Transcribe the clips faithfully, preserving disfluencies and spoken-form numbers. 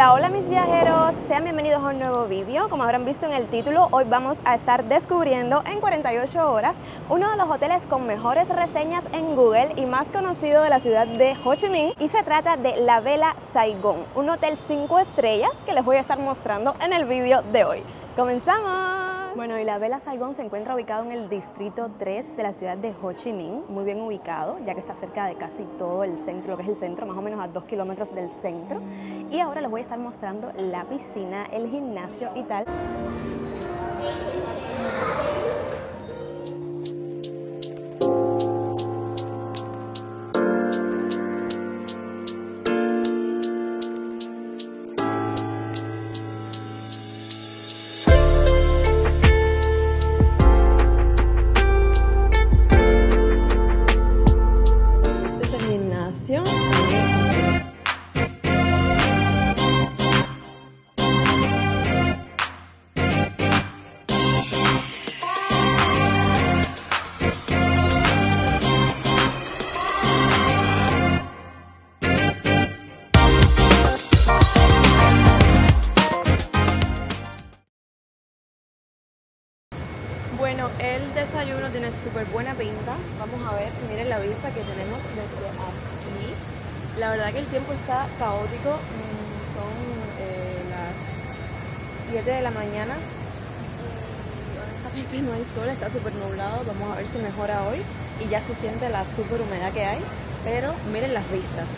Hola, hola mis viajeros, sean bienvenidos a un nuevo vídeo. Como habrán visto en el título, hoy vamos a estar descubriendo en cuarenta y ocho horas uno de los hoteles con mejores reseñas en Google y más conocido de la ciudad de Ho Chi Minh, y se trata de La Vela Saigon, un hotel cinco estrellas que les voy a estar mostrando en el vídeo de hoy. ¡Comenzamos! Bueno, y La Vela Saigon se encuentra ubicado en el distrito tres de la ciudad de Ho Chi Minh, muy bien ubicado, ya que está cerca de casi todo el centro, lo que es el centro, más o menos a dos kilómetros del centro. Y ahora les voy a estar mostrando la piscina, el gimnasio y tal. Este es el gimnasio. Bueno, el desayuno tiene súper buena pinta. Vamos a ver, miren la vista que tenemos desde aquí. La verdad que el tiempo está caótico. Son eh, las siete de la mañana. Honestamente no hay sol, está súper nublado. Vamos a ver si mejora hoy. Y ya se siente la súper humedad que hay. Pero miren las vistas.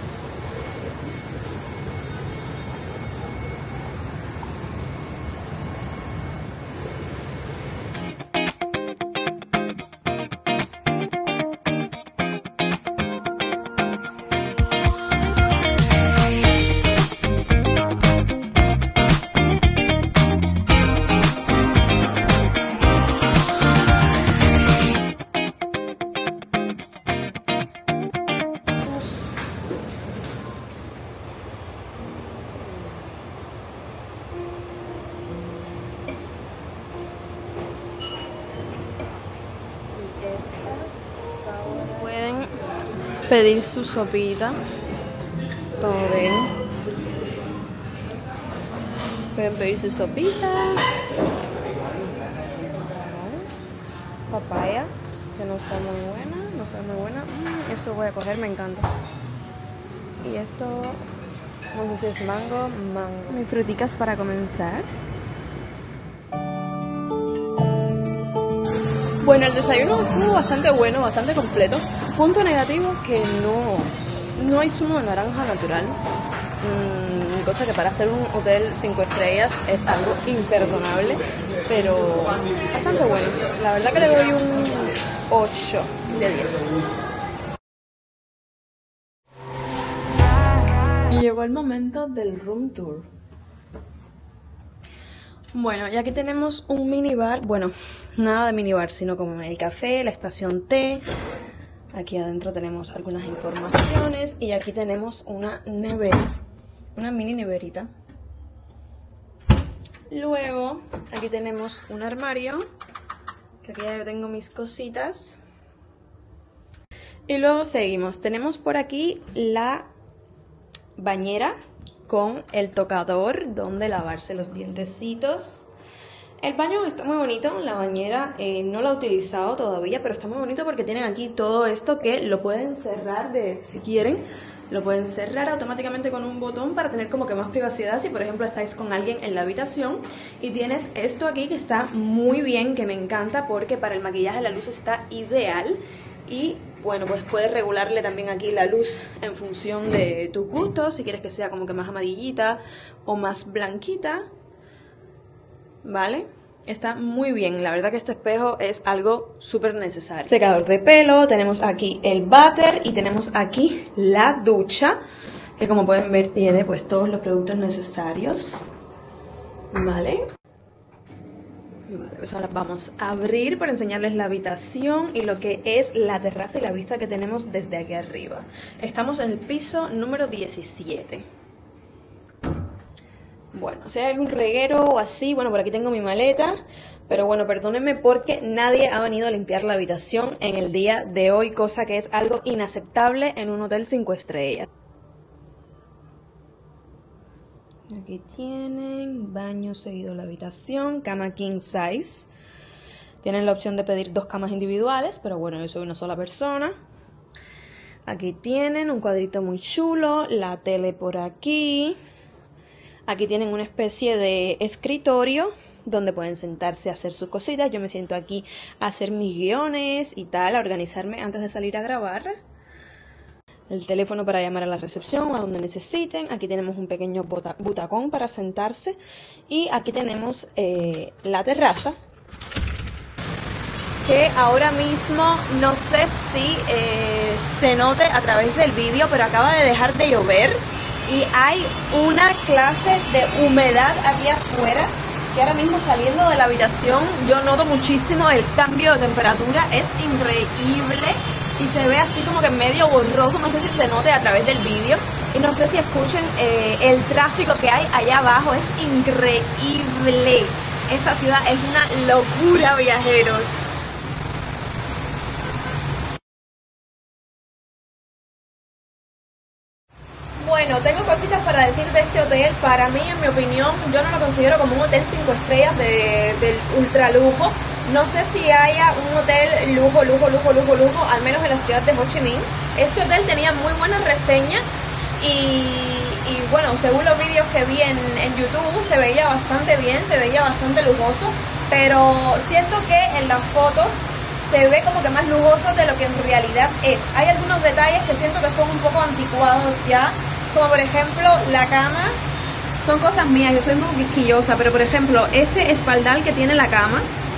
Pueden pedir su sopita, como ven. Pueden pedir su sopita. Papaya, que no está muy buena, no está muy buena. Mm, esto voy a coger, me encanta. Y esto, no sé si es mango, mango. Mis fruticas para comenzar. Bueno, el desayuno estuvo bastante bueno, bastante completo. Punto negativo que no, no hay zumo de naranja natural. Mm, cosa que para hacer un hotel cinco estrellas es algo imperdonable, pero bastante bueno. La verdad que le doy un ocho de diez. Y llegó el momento del room tour. Bueno, y aquí tenemos un minibar, bueno, nada de minibar, sino como el café, la estación T. Aquí adentro tenemos algunas informaciones y aquí tenemos una nevera, una mini neverita. Luego, aquí tenemos un armario, que aquí ya yo tengo mis cositas. Y luego seguimos, tenemos por aquí la bañera con el tocador donde lavarse los dientecitos. El baño está muy bonito, la bañera eh, no la he utilizado todavía, pero está muy bonito porque tienen aquí todo esto que lo pueden cerrar de, si quieren, lo pueden cerrar automáticamente con un botón para tener como que más privacidad si por ejemplo estáis con alguien en la habitación. Y tienes esto aquí que está muy bien, que me encanta porque para el maquillaje la luz está ideal. Y bueno, pues puedes regularle también aquí la luz en función de tus gustos, si quieres que sea como que más amarillita o más blanquita, ¿vale? Está muy bien, la verdad que este espejo es algo súper necesario. Secador de pelo, tenemos aquí el váter y tenemos aquí la ducha, que como pueden ver tiene pues todos los productos necesarios, ¿vale? Vale, pues ahora vamos a abrir para enseñarles la habitación y lo que es la terraza y la vista que tenemos desde aquí arriba. Estamos en el piso número diecisiete. Bueno, si hay algún reguero o así, bueno, por aquí tengo mi maleta, pero bueno, perdónenme porque nadie ha venido a limpiar la habitación en el día de hoy, cosa que es algo inaceptable en un hotel cinco estrellas. Aquí tienen baño seguido de la habitación, cama king size. Tienen la opción de pedir dos camas individuales, pero bueno, yo soy una sola persona. Aquí tienen un cuadrito muy chulo, la tele por aquí. Aquí tienen una especie de escritorio donde pueden sentarse a hacer sus cositas. Yo me siento aquí a hacer mis guiones y tal, a organizarme antes de salir a grabar. El teléfono para llamar a la recepción o a donde necesiten. Aquí tenemos un pequeño butacón para sentarse. Y aquí tenemos eh, la terraza, que ahora mismo no sé si eh, se note a través del vídeo, pero acaba de dejar de llover y hay una clase de humedad aquí afuera, que ahora mismo saliendo de la habitación yo noto muchísimo el cambio de temperatura. Es increíble y se ve así como que medio borroso, no sé si se note a través del vídeo y no sé si escuchen eh, el tráfico que hay allá abajo. Es increíble, esta ciudad es una locura, viajeros. Bueno, tengo cositas para decir de este hotel. Para mí, en mi opinión, yo no lo considero como un hotel cinco estrellas de, del ultra lujo. No sé si haya un hotel lujo, lujo, lujo, lujo, lujo, al menos en la ciudad de Ho Chi Minh. Este hotel tenía muy buenas reseñas y, y bueno, según los vídeos que vi en, en YouTube, se veía bastante bien, se veía bastante lujoso, pero siento que en las fotos se ve como que más lujoso de lo que en realidad es. Hay algunos detalles que siento que son un poco anticuados ya, como por ejemplo la cama. Son cosas mías, yo soy muy quisquillosa, pero por ejemplo este espaldar que tiene la cama,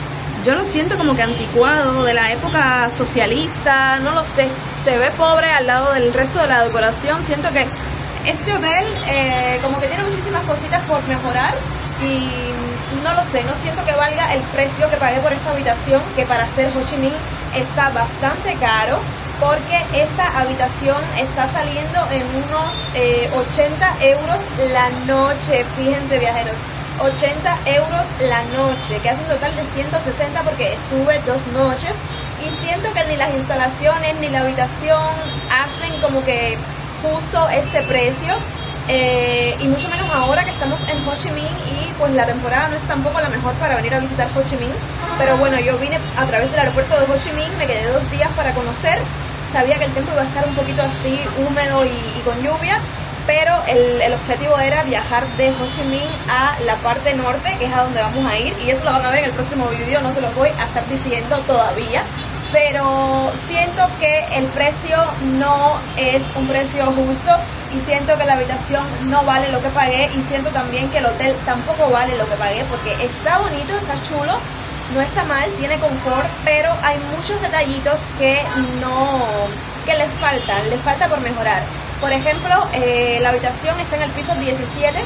yo lo siento como que anticuado, de la época socialista, no lo sé, se ve pobre al lado del resto de la decoración. Siento que este hotel eh, como que tiene muchísimas cositas por mejorar y no lo sé, no siento que valga el precio que pagué por esta habitación, que para ser Ho Chi Minh está bastante caro, porque esta habitación está saliendo en unos eh, ochenta euros la noche. Fíjense, viajeros, ochenta euros la noche, que hace un total de ciento sesenta porque estuve dos noches y siento que ni las instalaciones ni la habitación hacen como que justo este precio. Eh, y mucho menos ahora que estamos en Ho Chi Minh y pues la temporada no es tampoco la mejor para venir a visitar Ho Chi Minh. Pero bueno, yo vine a través del aeropuerto de Ho Chi Minh, me quedé dos días para conocer. Sabía que el tiempo iba a estar un poquito así húmedo y, y con lluvia, pero el, el objetivo era viajar de Ho Chi Minh a la parte norte, que es a donde vamos a ir, y eso lo van a ver en el próximo vídeo, no se los voy a estar diciendo todavía. Pero siento que el precio no es un precio justo y siento que la habitación no vale lo que pagué y siento también que el hotel tampoco vale lo que pagué, porque está bonito, está chulo, no está mal, tiene confort, pero hay muchos detallitos que no, que les faltan, les falta por mejorar. Por ejemplo, eh, la habitación está en el piso diecisiete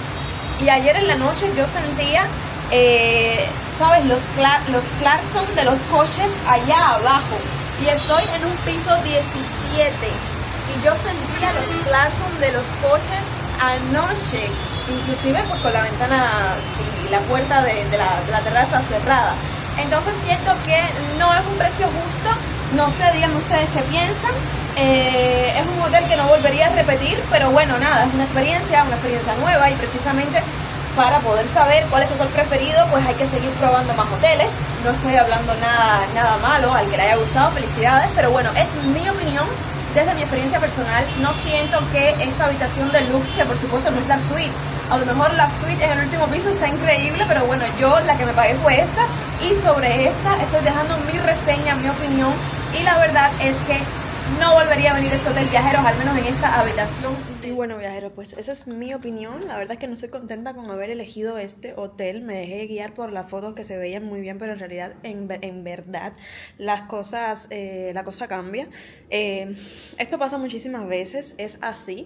y ayer en la noche yo sentía Eh, ¿sabes? Los, cla los claxon de los coches allá abajo. Y estoy en un piso diecisiete. Y yo sentía los claxon de los coches anoche. Inclusive pues con la ventana y la puerta de, de, la, de la terraza cerrada. Entonces siento que no es un precio justo. No sé, díganme ustedes qué piensan. Eh, es un hotel que no volvería a repetir. Pero bueno, nada, es una experiencia, una experiencia nueva. Y precisamente para poder saber cuál es tu hotel preferido, pues hay que seguir probando más hoteles. No estoy hablando nada, nada malo, al que le haya gustado, felicidades, pero bueno, es mi opinión desde mi experiencia personal. No siento que esta habitación deluxe, que por supuesto no es la suite, a lo mejor la suite en el último piso está increíble, pero bueno, yo la que me pagué fue esta, y sobre esta estoy dejando mi reseña, mi opinión, y la verdad es que no volvería a venir a este hotel, viajeros, al menos en esta habitación. Y bueno, viajeros, pues esa es mi opinión. La verdad es que no estoy contenta con haber elegido este hotel. Me dejé guiar por las fotos que se veían muy bien, pero en realidad, en, en verdad, las cosas, eh, la cosa cambia. Eh, esto pasa muchísimas veces, es así.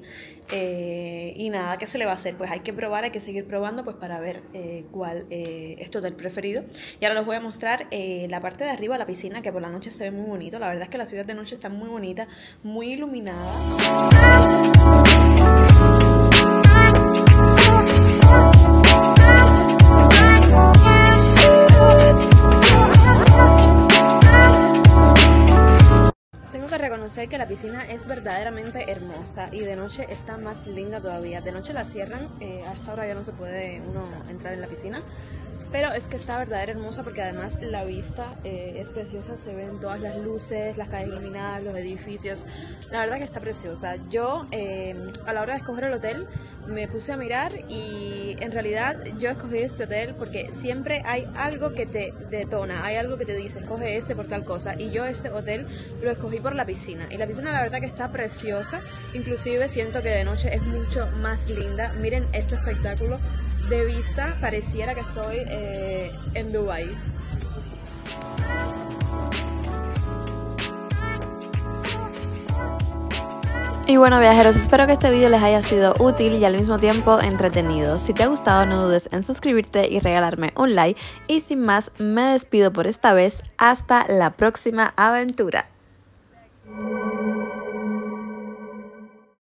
Eh, y nada, ¿qué se le va a hacer? Pues hay que probar, hay que seguir probando pues para ver eh, cuál eh, es tu hotel preferido. Y ahora les voy a mostrar eh, la parte de arriba, la piscina, que por la noche se ve muy bonito. La verdad es que la ciudad de noche está muy bonita, muy iluminada. Tengo que reconocer que que la piscina es verdaderamente hermosa y de noche está más linda todavía. De noche la cierran, eh, a esta hora ya no se puede uno entrar en la piscina, pero es que está verdaderamente hermosa porque además la vista eh, es preciosa, se ven todas las luces, las calles iluminadas, los edificios, la verdad que está preciosa. Yo eh, a la hora de escoger el hotel me puse a mirar y en realidad yo escogí este hotel porque siempre hay algo que te detona, hay algo que te dice, escoge este por tal cosa, y yo este hotel lo escogí por la piscina, y la piscina la verdad que está preciosa, inclusive siento que de noche es mucho más linda. Miren este espectáculo de vista, pareciera que estoy eh, en Dubái. Y bueno, viajeros, espero que este vídeo les haya sido útil y al mismo tiempo entretenido. Si te ha gustado, no dudes en suscribirte y regalarme un like. Y sin más, me despido por esta vez. Hasta la próxima aventura.